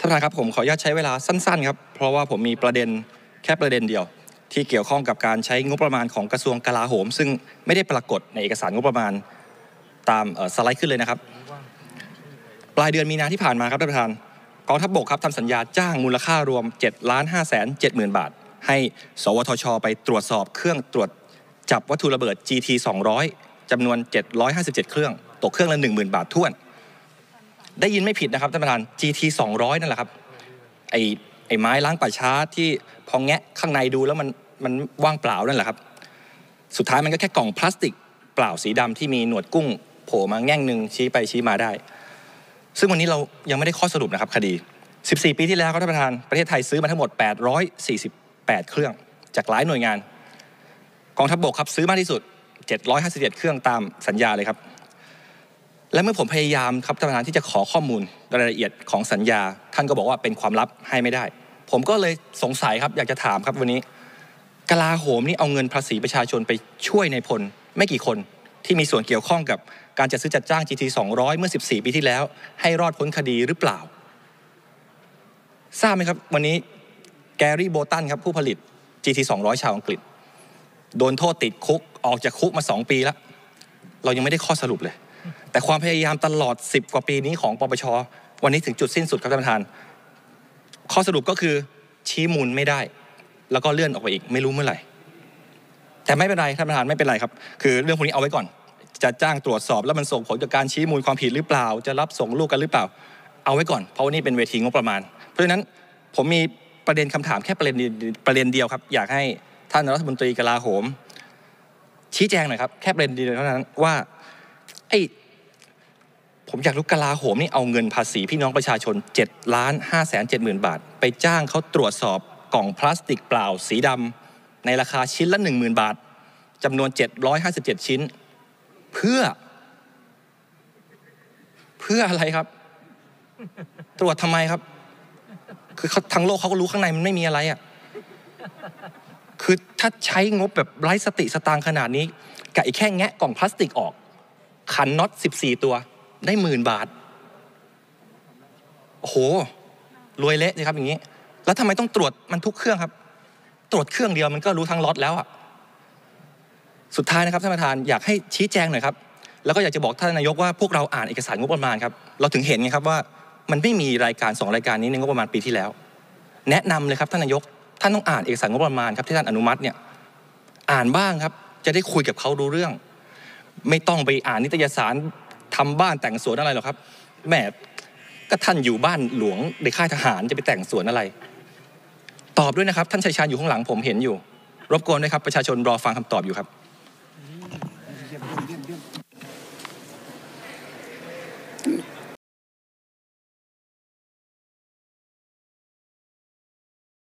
านประธานครับผมขออนุญาตใช้เวลาสั้นๆครับเพราะว่าผมมีประเด็นแค่ประเด็นเดียวที่เกี่ยวข้องกับการใช้งบประมาณของกระทรวงกลาโหมซึ่งไม่ได้ปรากฏในเอกสารงบประมาณตามสไลด์ขึ้นเลยนะครับปลายเดือนมีนาที่ผ่านมาครับท่านประธานกองทัพบกครับทำสัญญาจ้างมูลค่ารวม 7,570,000 บาทให้สวทช.ไปตรวจสอบเครื่องตรวจจับวัตถุระเบิด GT 200จำนวน757เครื่องตกเครื่องละ 10,000 บาทถ้วนได้ยินไม่ผิดนะครับท่านประธาน GT 200นั่นแหละครับไอ้ไม้ล้างป่าช้าที่พอแงะข้างในดูแล้วมันว่างเปล่านั่นแหละครับสุดท้ายมันก็แค่กล่องพลาสติกเปล่าสีดำที่มีหนวดกุ้งโผล่มาแง่งหนึ่งชี้ไปชี้มาได้ซึ่งวันนี้เรายังไม่ได้ข้อสรุปนะครับคดี14 ปีที่แล้วครับท่านประธานประเทศไทยซื้อมาทั้งหมด848เครื่องจากหลายหน่วยงานกองทัพบกครับซื้อมากที่สุด757เครื่องตามสัญญาเลยครับและเมื่อผมพยายามครับท่านประธานที่จะขอข้อมูลรายละเอียดของสัญญาท่านก็บอกว่าเป็นความลับให้ไม่ได้ผมก็เลยสงสัยครับอยากจะถามครับวันนี้กลาโหมนี่เอาเงินภาษีประชาชนไปช่วยในพลไม่กี่คนที่มีส่วนเกี่ยวข้องกับการจัดซื้อจัดจ้าง GT 200เมื่อ14 ปีที่แล้วให้รอดพ้นคดีหรือเปล่าทราบไหมครับวันนี้แกรี่โบตันครับผู้ผลิต GT 200ชาวอังกฤษโดนโทษติดคุกออกจากคุกมา2 ปีแล้วเรายังไม่ได้ข้อสรุปเลยแต่ความพยายามตลอด10 กว่าปีนี้ของปปช.วันนี้ถึงจุดสิ้นสุดครับท่านประธานข้อสรุปก็คือชี้มูลไม่ได้แล้วก็เลื่อนออกไปอีกไม่รู้เมื่อไหร่แต่ไม่เป็นไรท่านประธานไม่เป็นไรครับคือเรื่องพวกนี้เอาไว้ก่อนจะจ้างตรวจสอบแล้วมันส่งผลกับการชี้มูลความผิดหรือเปล่าจะรับส่งลูกกันหรือเปล่าเอาไว้ก่อนเพราะว่านี่เป็นเวทีงบประมาณเพราะฉะนั้นผมมีประเด็นคำถามแค่ประเด็นเดียวครับอยากให้ท่านรัฐมนตรีกลาโหมชี้แจงหน่อยครับแค่ประเด็นเดียวเท่านั้นว่าผมอยากรู้กลาโหมนี่เอาเงินภาษีพี่น้องประชาชน7,570,000 บาทไปจ้างเขาตรวจสอบกล่องพลาสติกเปล่าสีดำในราคาชิ้นละ 10,000 บาทจำนวน757ชิ้นเพื่ออะไรครับตรวจทำไมครับคือทั้งโลกเขาก็รู้ข้างในมันไม่มีอะไรอ่ะคือถ้าใช้งบแบบไร้สติสตางค์ขนาดนี้กับไอ้แค่แงะกล่องพลาสติกออกขันน็อต14 ตัวได้10,000 บาทโอ้โหรวยเละสิครับอย่างนี้แล้วทำไมต้องตรวจมันทุกเครื่องครับตรวจเครื่องเดียวมันก็รู้ทั้งล็อตแล้วอ่ะสุดท้ายนะครับท่านประธานอยากให้ชี้แจงหน่อยครับแล้วก็อยากจะบอกท่านนายกว่าพวกเราอ่านเอกสารงบประมาณครับเราถึงเห็นไงครับว่ามันไม่มีรายการ2 รายการนี้ในงบประมาณปีที่แล้วแนะนำเลยครับท่านนายกท่านต้องอ่านเอกสารงบประมาณครับที่ท่านอนุมัติเนี่ยอ่านบ้างครับจะได้คุยกับเขารู้เรื่องไม่ต้องไปอ่านนิตยสารทำบ้านแต่งสวนอะไรหรอกครับแม่ก็ท่านอยู่บ้านหลวงในค่ายทหารจะไปแต่งสวนอะไรตอบด้วยนะครับท่านชัยชาญอยู่ข้างหลังผมเห็นอยู่รบกวนด้วยครับประชาชนรอฟังคำตอบอยู่ครับ